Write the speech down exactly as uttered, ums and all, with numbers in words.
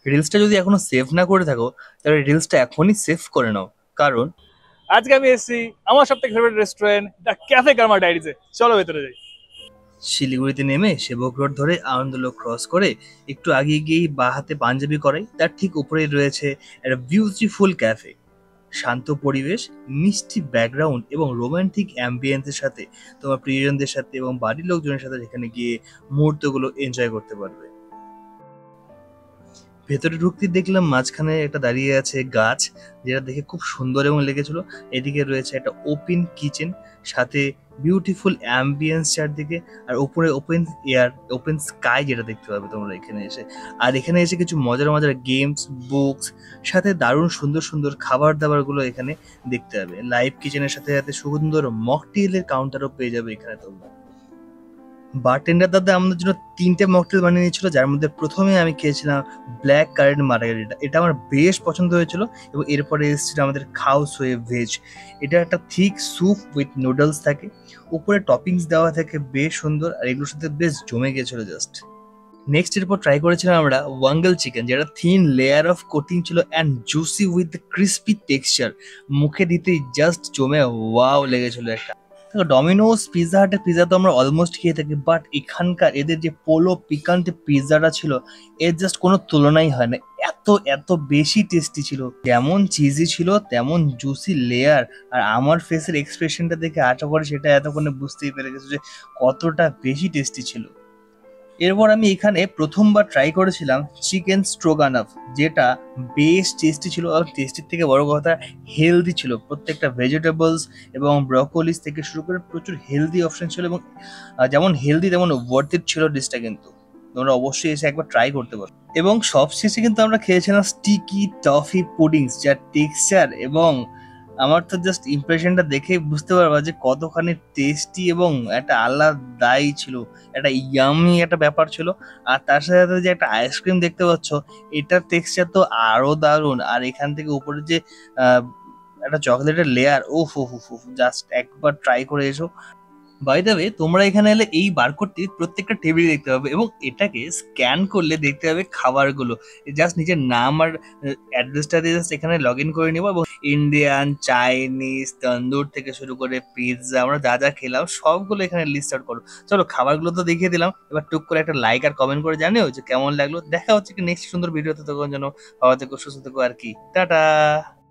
রিলসটা যদি এখনো সেভ না করে থাকো তাহলে রিলসটা এখনই সেভ করে নাও, কারণ আজকে আমি এসেছি আমার সব থেকে favourite restaurant the cafe Karma ডায়েরিজে। চলো ভেতরে যাই। শিলিগুড়িতে নেমে সেবক রোড ধরে আনন্দলোক ক্রস করে একটু আগে গিয়েই বা হাতে পাঞ্জাবি করাই তার ঠিক উপরেই রয়েছে একটা বিউটিফুল ক্যাফে। শান্ত পরিবেশ, মিষ্টি ব্যাকগ্রাউন্ড এবং রোমান্টিক অ্যাম্বিয়েন্সের সাথে তোমার প্রিয়জনদের সাথে এবং বাড়ির লোকজনের সাথে এখানে গিয়ে মুহূর্তগুলো এনজয় করতে পারবে। ভেতরে ঢুকতে দেখলাম মাঝখানে একটা দাঁড়িয়ে আছে গাছ, যেটা দেখে খুব সুন্দর এবং লেগেছিল। এদিকে রয়েছে একটা ওপেন কিচেন, সাথে বিউটিফুল অ্যাম্বিয়েন্স চারদিকে, আর উপরে ওপেন এয়ার, ওপেন স্কাই যেটা দেখতে পাবে তোমরা এখানে এসে। আর এখানে এসে কিছু মজার মজার গেমস, বুকস, সাথে দারুণ সুন্দর সুন্দর খাবার দাবার গুলো এখানে দেখতে পাবে। লাইভ কিচেনের সাথে সাথে সুন্দর মকটেলের কাউন্টারও পেয়ে যাবে এখানে তোমরা। বারটেন্ডার দাদা আমাদের জন্য তিনটে মকটেল বানিয়ে দিয়েছিল, যার মধ্যে প্রথমে আমি খেয়েছিলাম ব্ল্যাক কারেন্ট মার্গারিটা। এটা আমার বেশ পছন্দ হয়েছিল। এবং এরপরে এসেছিল আমাদের খাওস হয়ে ভেজ। এটা একটা থিক স্যুপ উইথ নুডলস থাকে, উপরে টপিংস দেওয়া থাকে বেশ সুন্দর, আর এগুলোর সাথে বেশ জমে গেছিল জাস্ট। নেক্সট এরপর ট্রাই করেছিলাম আমরা ওয়াঙ্গল চিকেন, যেটা থিন লেয়ার অফ কোটিং ছিল and juicy with crispy texture. মুখে দিতেই জাস্ট জমে ওয়াও লেগেছিল একটা। দেখো, ডমিনোস পিৎজা হাটের পিৎজা তো আমরা অলমোস্ট খেয়ে থাকি, বাট এখানকার এদের যে পোলো পিকান্ট পিৎজাটা ছিল, এর জাস্ট কোনো তুলনাই হয় না। এত এত বেশি টেস্টি ছিল, যেমন চিজি ছিল তেমন জুসি লেয়ার। আর আমার ফেসের এক্সপ্রেশনটা দেখে আশা করি সেটা এতক্ষণে বুঝতেই পেরে গেছো যে কতটা বেশি টেস্টি ছিল। এরপর আমি এখানে প্রথমবার ট্রাই করেছিলাম চিকেন স্ট্রোগানফ, যেটা বেশ টেস্টি ছিল। আর টেস্টির থেকে বড় কথা, হেলদি ছিল। প্রত্যেকটা ভেজিটেবলস এবং ব্রকোলিস থেকে শুরু করে প্রচুর হেলদি অপশন ছিল, এবং আহ, যেমন হেলদি তেমন ওয়ার্থ ইট ছিল ডিশটা। কিন্তু তোমরা অবশ্যই এসে একবার ট্রাই করতে পারো। এবং সবশেষে কিন্তু আমরা খেয়েছিলাম স্টিকি টফি পুডিংস, যার টেক্সচার এবং আমার তো জাস্ট ইমপ্রেশনটা দেখেই বুঝতে পারবা যে কতখানি টেস্টি এবং একটা আলাদাই ছিল, একটা ইয়ামি একটা ব্যাপার ছিল। আর তার সাথে সাথে যে একটা আইসক্রিম দেখতে পাচ্ছ, এটার টেক্সচার তো আরো দারুণ। আর এখান থেকে উপরে যে আহ, একটা চকলেটের লেয়ার, ওফ ওফ ওফ, জাস্ট একবার ট্রাই করে এসো। বাই দ্য ওয়ে, তোমরা এখানে এলে এই বারকোডটি প্রত্যেকটা টেবিলে দেখতে পাবে, এবং এটাকে স্ক্যান করলে দেখতে পাবে খাবারগুলো। জাস্ট নিজের নাম আর অ্যাড্রেসটা দিয়ে জাস্ট এখানে লগ ইন করে নেবো, এবং ইন্ডিয়ান, চাইনিজ, তন্দুর থেকে শুরু করে পিৎজা আমরা যা যা খেলাম সবগুলো এখানে লিস্ট আউট করো। চলো, খাবারগুলো তো দেখিয়ে দিলাম, এবার টুক করে একটা লাইক আর কমেন্ট করে জানিও যে কেমন লাগলো। দেখা হচ্ছে কি নেক্সট সুন্দর ভিডিওতে, তখন যেন ভালো থেকো, সুস্থ থেকো আর কি। টাটা।